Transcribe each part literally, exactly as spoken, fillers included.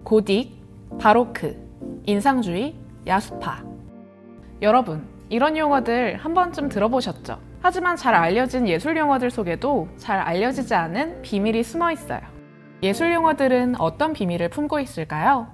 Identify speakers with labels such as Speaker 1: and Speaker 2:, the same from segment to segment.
Speaker 1: 고딕, 바로크, 인상주의, 야수파. 여러분, 이런 용어들 한 번쯤 들어보셨죠? 하지만 잘 알려진 예술 용어들 속에도 잘 알려지지 않은 비밀이 숨어 있어요. 예술 용어들은 어떤 비밀을 품고 있을까요?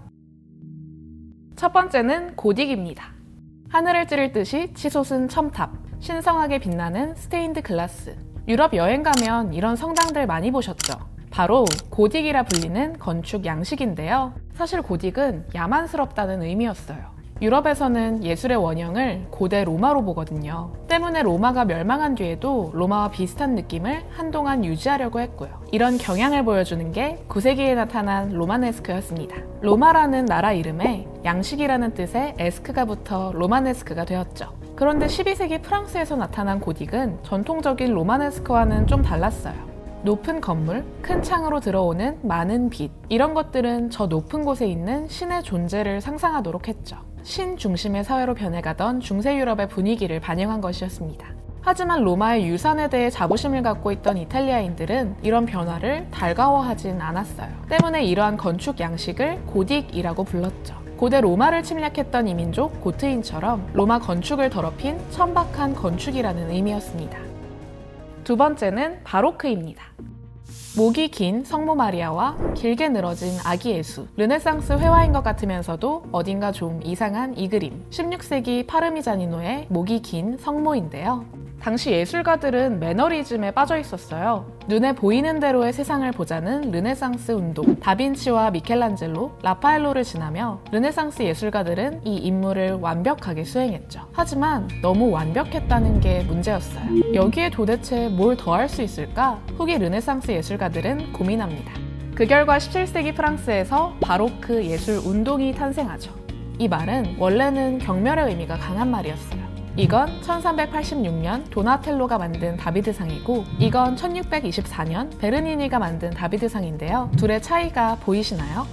Speaker 1: 첫 번째는 고딕입니다. 하늘을 찌를 듯이 치솟은 첨탑, 신성하게 빛나는 스테인드 글라스. 유럽 여행 가면 이런 성당들 많이 보셨죠? 바로 고딕이라 불리는 건축 양식인데요. 사실 고딕은 야만스럽다는 의미였어요. 유럽에서는 예술의 원형을 고대 로마로 보거든요. 때문에 로마가 멸망한 뒤에도 로마와 비슷한 느낌을 한동안 유지하려고 했고요. 이런 경향을 보여주는 게 구 세기에 나타난 로마네스크였습니다. 로마라는 나라 이름에 양식이라는 뜻의 에스크가 붙어 로마네스크가 되었죠. 그런데 십이 세기 프랑스에서 나타난 고딕은 전통적인 로마네스크와는 좀 달랐어요. 높은 건물, 큰 창으로 들어오는 많은 빛, 이런 것들은 저 높은 곳에 있는 신의 존재를 상상하도록 했죠. 신 중심의 사회로 변해가던 중세 유럽의 분위기를 반영한 것이었습니다. 하지만 로마의 유산에 대해 자부심을 갖고 있던 이탈리아인들은 이런 변화를 달가워하진 않았어요. 때문에 이러한 건축 양식을 고딕이라고 불렀죠. 고대 로마를 침략했던 이민족 고트인처럼 로마 건축을 더럽힌 천박한 건축이라는 의미였습니다. 두 번째는 바로크입니다. 목이 긴 성모 마리아와 길게 늘어진 아기 예수. 르네상스 회화인 것 같으면서도 어딘가 좀 이상한 이 그림. 십육 세기 파르미자니노의 목이 긴 성모인데요. 당시 예술가들은 매너리즘에 빠져 있었어요. 눈에 보이는 대로의 세상을 보자는 르네상스 운동. 다빈치와 미켈란젤로, 라파엘로를 지나며 르네상스 예술가들은 이 임무를 완벽하게 수행했죠. 하지만 너무 완벽했다는 게 문제였어요. 여기에 도대체 뭘 더 할 수 있을까? 후기 르네상스 예술가들은 고민합니다. 그 결과 십칠 세기 프랑스에서 바로크 예술 운동이 탄생하죠. 이 말은 원래는 경멸의 의미가 강한 말이었어요. 이건 천삼백팔십육 년 도나텔로가 만든 다비드상이고 이건 천육백이십사 년 베르니니가 만든 다비드상인데요. 둘의 차이가 보이시나요?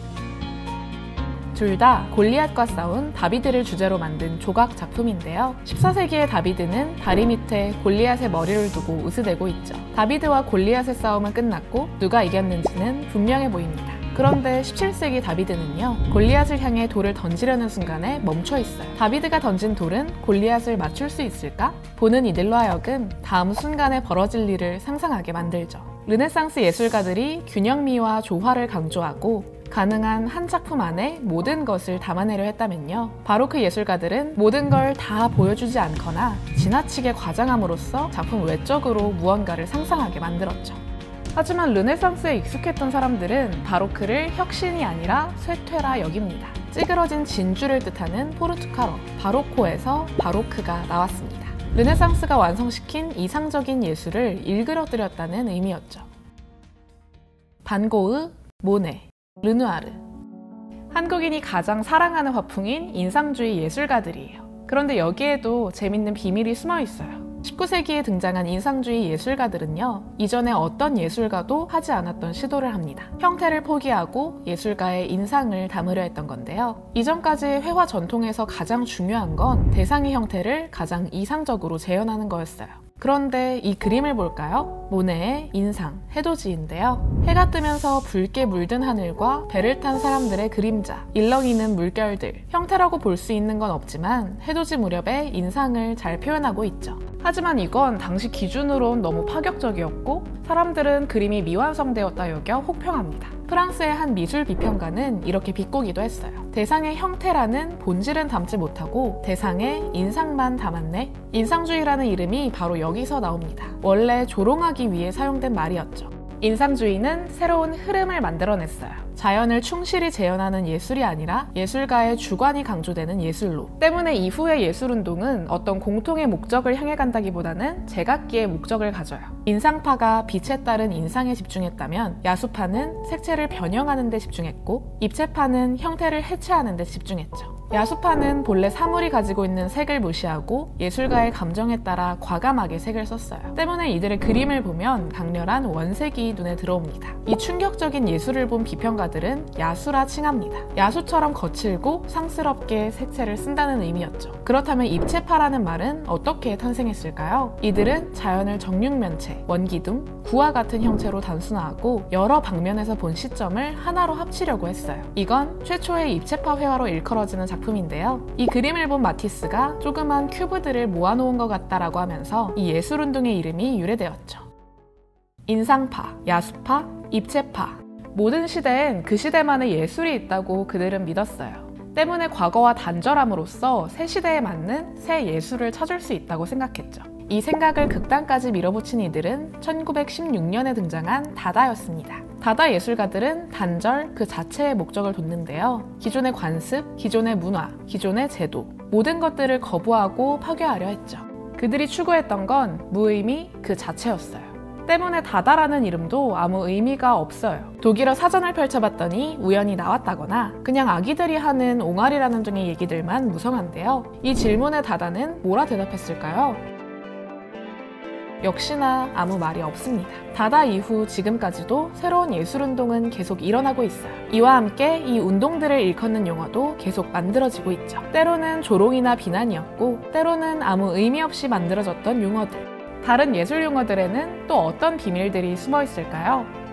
Speaker 1: 둘 다 골리앗과 싸운 다비드를 주제로 만든 조각 작품인데요. 십사 세기의 다비드는 다리 밑에 골리앗의 머리를 두고 으스대고 있죠. 다비드와 골리앗의 싸움은 끝났고 누가 이겼는지는 분명해 보입니다. 그런데 십칠 세기 다비드는요, 골리앗을 향해 돌을 던지려는 순간에 멈춰 있어요. 다비드가 던진 돌은 골리앗을 맞출 수 있을까? 보는 이들로 하여금 다음 순간에 벌어질 일을 상상하게 만들죠. 르네상스 예술가들이 균형미와 조화를 강조하고 가능한 한 작품 안에 모든 것을 담아내려 했다면요, 바로크 예술가들은 모든 걸 다 보여주지 않거나 지나치게 과장함으로써 작품 외적으로 무언가를 상상하게 만들었죠. 하지만 르네상스에 익숙했던 사람들은 바로크를 혁신이 아니라 쇠퇴라 여깁니다. 찌그러진 진주를 뜻하는 포르투갈어 바로코에서 바로크가 나왔습니다. 르네상스가 완성시킨 이상적인 예술을 일그러뜨렸다는 의미였죠. 반고흐, 모네, 르누아르. 한국인이 가장 사랑하는 화풍인 인상주의 예술가들이에요. 그런데 여기에도 재밌는 비밀이 숨어 있어요. 십구 세기에 등장한 인상주의 예술가들은요, 이전에 어떤 예술가도 하지 않았던 시도를 합니다. 형태를 포기하고 예술가의 인상을 담으려 했던 건데요. 이전까지 회화 전통에서 가장 중요한 건 대상의 형태를 가장 이상적으로 재현하는 거였어요. 그런데 이 그림을 볼까요? 모네의 인상, 해돋이인데요. 해가 뜨면서 붉게 물든 하늘과 배를 탄 사람들의 그림자, 일렁이는 물결들. 형태라고 볼 수 있는 건 없지만 해돋이 무렵의 인상을 잘 표현하고 있죠. 하지만 이건 당시 기준으론 너무 파격적이었고 사람들은 그림이 미완성되었다 여겨 혹평합니다. 프랑스의 한 미술 비평가는 이렇게 비꼬기도 했어요. 대상의 형태라는 본질은 담지 못하고 대상의 인상만 담았네? 인상주의라는 이름이 바로 여기서 나옵니다. 원래 조롱하기 위해 사용된 말이었죠. 인상주의는 새로운 흐름을 만들어냈어요. 자연을 충실히 재현하는 예술이 아니라 예술가의 주관이 강조되는 예술로. 때문에 이후의 예술운동은 어떤 공통의 목적을 향해 간다기보다는 제각기의 목적을 가져요. 인상파가 빛에 따른 인상에 집중했다면 야수파는 색채를 변형하는 데 집중했고 입체파는 형태를 해체하는 데 집중했죠. 야수파는 본래 사물이 가지고 있는 색을 무시하고 예술가의 감정에 따라 과감하게 색을 썼어요. 때문에 이들의 그림을 보면 강렬한 원색이 눈에 들어옵니다. 이 충격적인 예술을 본 비평가들은 야수라 칭합니다. 야수처럼 거칠고 상스럽게 색채를 쓴다는 의미였죠. 그렇다면 입체파라는 말은 어떻게 탄생했을까요? 이들은 자연을 정육면체, 원기둥, 구와 같은 형체로 단순화하고 여러 방면에서 본 시점을 하나로 합치려고 했어요. 이건 최초의 입체파 회화로 일컬어지는 작품인데요. 이 그림을 본 마티스가 조그만 큐브들을 모아놓은 것 같다라고 하면서 이 예술운동의 이름이 유래되었죠. 인상파, 야수파, 입체파. 모든 시대엔 그 시대만의 예술이 있다고 그들은 믿었어요. 때문에 과거와 단절함으로써 새 시대에 맞는 새 예술을 찾을 수 있다고 생각했죠. 이 생각을 극단까지 밀어붙인 이들은 천구백십육 년에 등장한 다다였습니다. 다다 예술가들은 단절 그 자체의 목적을 뒀는데요. 기존의 관습, 기존의 문화, 기존의 제도, 모든 것들을 거부하고 파괴하려 했죠. 그들이 추구했던 건 무의미 그 자체였어요. 때문에 다다라는 이름도 아무 의미가 없어요. 독일어 사전을 펼쳐봤더니 우연히 나왔다거나 그냥 아기들이 하는 옹알이라는 등의 얘기들만 무성한데요. 이 질문에 다다는 뭐라 대답했을까요? 역시나 아무 말이 없습니다. 다다 이후 지금까지도 새로운 예술운동은 계속 일어나고 있어요. 이와 함께 이 운동들을 일컫는 용어도 계속 만들어지고 있죠. 때로는 조롱이나 비난이었고 때로는 아무 의미 없이 만들어졌던 용어들. 다른 예술 용어들에는 또 어떤 비밀들이 숨어 있을까요?